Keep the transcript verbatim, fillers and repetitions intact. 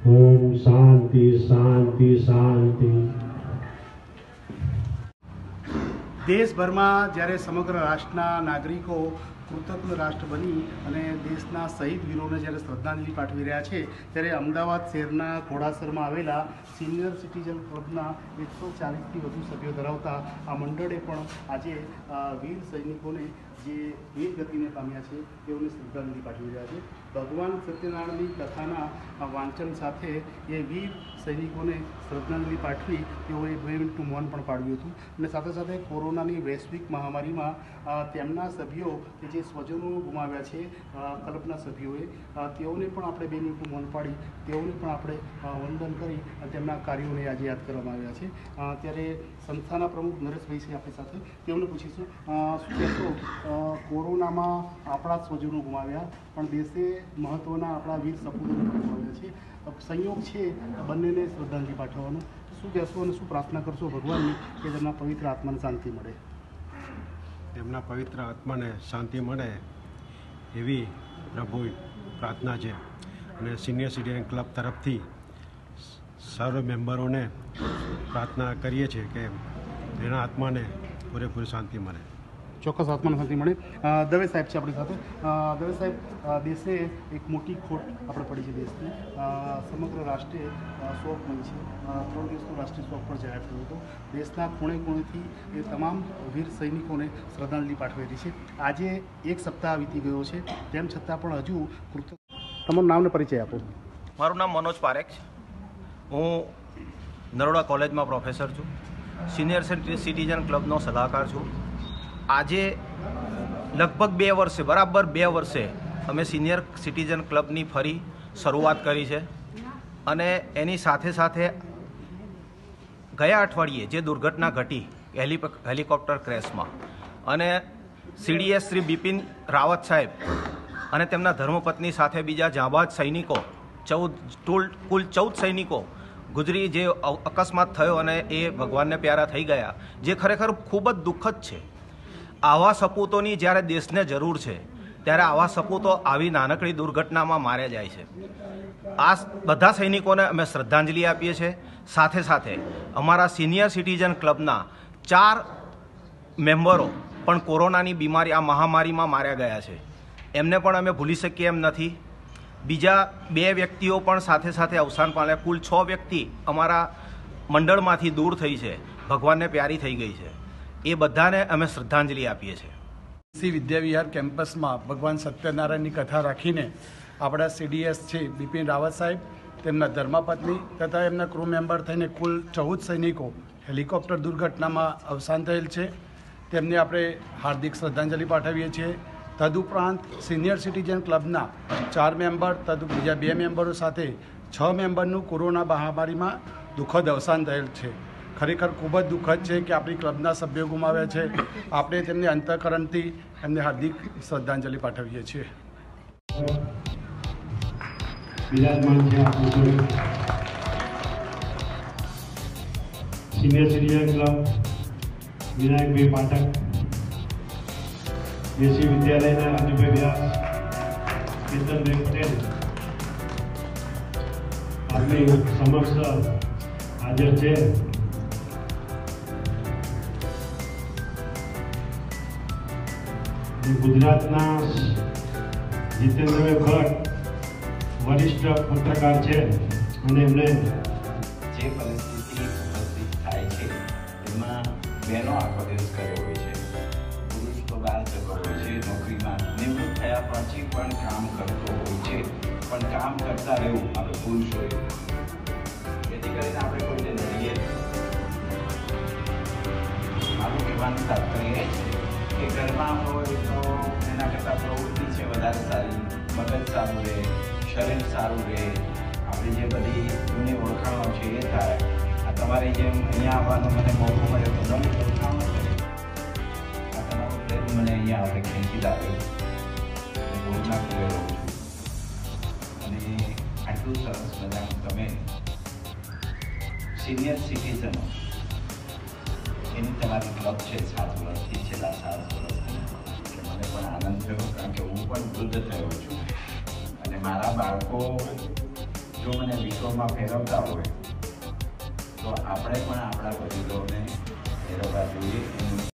ओम शांति शांति शांति। देशभर में જ્યારે સમગ્ર રાષ્ટ્રના નાગરિકો કૃતજ્ઞ રાષ્ટ્ર બની અને દેશના શહીદ વીરોને જ્યારે શ્રદ્ધાંજલિ પાઠવી રહ્યા છે, ત્યારે અમદાવાદ શહેરના ઘોડાસરમાં આવેલા સિનિયર સિટીઝન ક્લબના એકસો ચાલીસથી વધુ સભ્યો ધરાવતા આ મંડળે પણ આજે વીર સૈનિકોને જે વીર ગતિને પામ્યા છે તેઓને શ્રદ્ધાંજલિ પાઠવી રહ્યા છે। ભગવાન સત્યનારાયણની કથાના વાંચન સાથે એ વીર સૈનિકોને શ્રદ્ધાંજલિ પાઠવી તેઓએ બે મિનિટનું મૌન પણ પાડ્યું હતું અને સાથે સાથે કોરોનાની વૈશ્વિક મહામારીમાં તેમના સભ્યો કે જે સ્વજનો ગુમાવ્યા છે ક્લબના સભ્યોએ, તેઓને પણ આપણે બે મિનિટનું મૌન પાડી તેઓને પણ આપણે વંદન કરી તેમના કાર્યોને આજે યાદ કરવામાં આવ્યા છે। ત્યારે સંસ્થાના પ્રમુખ નરેશભાઈ છે આપણી સાથે, તેઓને પૂછીશું શું કહેશો, કોરોનામાં આપણા સ્વજનો ગુમાવ્યા પણ દેશે મહત્ત્વના આપણા વીર સપૂતોને ગુમાવ્યા છે, સંયોગ છે બંનેને શ્રદ્ધાંજલિ પાઠવવાનો, શું કહેશો અને શું પ્રાર્થના કરશો ભગવાનની કે તેમના પવિત્ર આત્માને શાંતિ મળે? તેમના પવિત્ર આત્માને શાંતિ મળે એવી પ્રભુ પ્રાર્થના છે અને સિનિયર સિટીઝન ક્લબ તરફથી સર્વ મેમ્બરોને પ્રાર્થના કરીએ છીએ કે એના આત્માને પૂરેપૂરી શાંતિ મળે। ચોક્કસ આત્માને શાંતિ મળે। દવે સાહેબ છે આપણી સાથે। દવે સાહેબ, દેશે એક મોટી ખોટ આપણે પડી છે દેશની, સમગ્ર રાષ્ટ્રે શોક મળી છે, ત્રણ દિવસનો રાષ્ટ્રીય શોક પણ જાહેર થયો હતો, દેશના ખૂણે ખૂણેથી એ તમામ વીર સૈનિકોને શ્રદ્ધાંજલિ પાઠવેલી છે। આજે એક સપ્તાહ વીતી ગયો છે, તેમ છતાં પણ હજુ કૃતજ્ઞ। તમારું નામને પરિચય આપો। મારું નામ મનોજ પારેખ છે, હું નરોડા કોલેજમાં પ્રોફેસર છું, સિનિયર સિટીઝન ક્લબનો સલાહકાર છું। આજે લગભગ બે વર્ષે બરાબર બે વર્ષે અમે સિનિયર સિટીઝન ક્લબની ફરી શરૂઆત કરી છે અને એની સાથે સાથે ગયા અઠવાડિયે જે દુર્ઘટના ઘટી હેલિકોપ્ટર ક્રેશમાં અને સીડીએસ શ્રી બિપિન રાવત સાહેબ અને તેમના ધર્મપત્ની સાથે બીજા જાંબાજ સૈનિકો ચૌદ કુલ ચૌદ સૈનિકો ગુજરી જે અકસ્માત થયો અને એ ભગવાનને પ્યારા થઈ ગયા, જે ખરેખર ખૂબ જ દુઃખદ છે। આવા સપૂતોની જ્યારે દેશને જરૂર છે ત્યારે આવા સપૂતો આવી નાનકડી દુર્ઘટનામાં માર્યા જાય છે। આ બધા સૈનિકોને અમે શ્રદ્ધાંજલિ આપીએ છીએ। સાથે સાથે અમારા સિનિયર સિટીઝન ક્લબના ચાર મેમ્બરો પણ કોરોનાની બીમારી આ મહામારીમાં માર્યા ગયા છે, એમને પણ અમે ભૂલી શકીએ એમ નથી। બીજા બે વ્યક્તિઓ પણ સાથે સાથે અવસાન પામ્યા, કુલ છ વ્યક્તિ અમારા મંડળમાંથી દૂર થઈ છે, ભગવાનને પ્યારી થઈ ગઈ છે, એ બધાને અમે શ્રદ્ધાંજલિ આપીએ છીએ। સી વિદ્યાવિહાર કેમ્પસમાં ભગવાન સત્યનારાયણની કથા રાખીને આપણા સીડીએસ છે બિપિન રાવત સાહેબ, તેમના ધર્મપત્ની તથા એમના ક્રૂ મેમ્બર થઈને કુલ ચૌદ સૈનિકો હેલિકોપ્ટર દુર્ઘટનામાં અવસાન થયેલ છે, તેમને આપણે હાર્દિક શ્રદ્ધાંજલિ પાઠવીએ છીએ। તદુપરાંત સિનિયર સિટીઝન ક્લબના ચાર મેમ્બર તદુ બીજા બે મેમ્બરો સાથે છ મેમ્બરનું કોરોના મહામારીમાં દુઃખદ અવસાન થયેલ છે। ખરેખર ખૂબ જ દુઃખદ છે કે આપણી ક્લબના સભ્યો ગુમાવ્યા છે, આપણે તેમને અંતઃકરણથી એમને હાર્દિક શ્રદ્ધાંજલિ પાઠવીએ છીએ। Senior citizen club Vinayakbhai Pathak, દેશી વિદ્યાલયના રાજુભાઈ વ્યાસ, કેતનભાઈ પટેલ આપની સમક્ષ હાજર છે। ગુજરાતના જીતેન્દ્રભાઈ ભટ્ટ વરિષ્ઠ પત્રકાર છે અને એમને જે પરિસ્થિતિ ઉપસ્થિત થાય છે એમાં બહેનો આખો દિવસ ઘરે હોય છે, પુરુષ તો બહાર જતો હોય છે નોકરીમાં, નિવૃત્ત થયા પછી પણ કામ કરતો હોય છે, પણ કામ કરતા રહેવું આપણે પુરુષોએ, જેથી કરીને આપણે કોઈને નડીએ। મારું કહેવાનું તાત્પર્ય એ છે કે ઘરમાં હોય તો એના કરતાં પ્રવૃત્તિ છે વધારે સારી, મગજ સારું રહે, શરીર સારું રહે, આપણી જે બધી જૂની ઓળખાણો છે એ થાય। આ તમારી જેમ અહીંયા આવવાનો મને મોકો મળ્યો તો નવી ઓળખાણો છે, આ તમારો પ્રેમ મને અહીંયા આપણે ખેંચી લાવ્યો, હું રોજના ખુલે રહું છું અને આટલું સરસ મજાનું તમે સિનિયર સિટીઝનો એની તમારી ક્લબ છે સાત વર્ષથી, છેલ્લા સાત વર્ષથી, એટલે મને પણ આનંદ થયો, કારણ કે હું પણ વૃદ્ધ થયો છું અને મારા બાળકો જો મને વિશ્વમાં ફેરવતા હોય તો આપણે પણ આપણા વડીલોને ફેરવવા જોઈએ. એનું